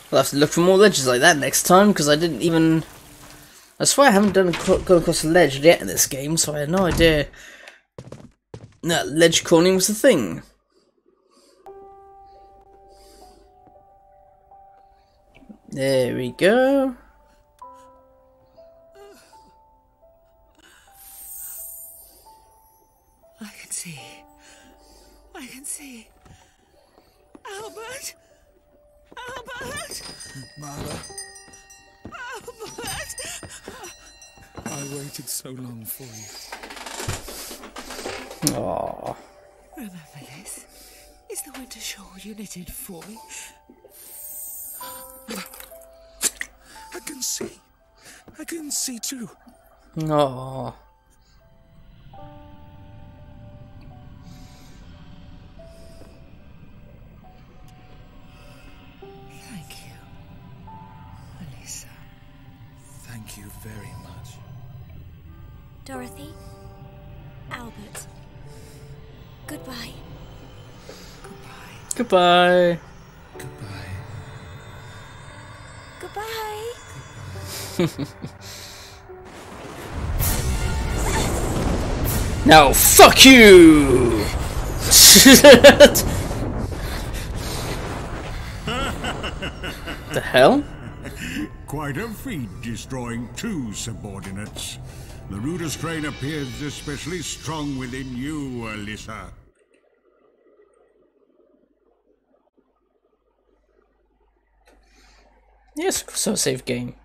I'll have to look for more ledges like that next time, because I didn't even... I swear I haven't gone across a ledge yet in this game, so I had no idea that ledge corning was the thing. There we go. I can see. I can see. Albert! Albert! Mother, Albert! I waited so long for you. Aww. Remember this? Is the winter shawl you knitted for me? I can see. I can see too. Aww. Thank you, Alyssa. Thank you very much. Dorothy, Albert, goodbye. Goodbye. Goodbye. Goodbye. Now, fuck you! The hell? Quite a feat destroying 2 subordinates. The Ruder strain appears especially strong within you, Alyssa. Yes, of course, I'll save game.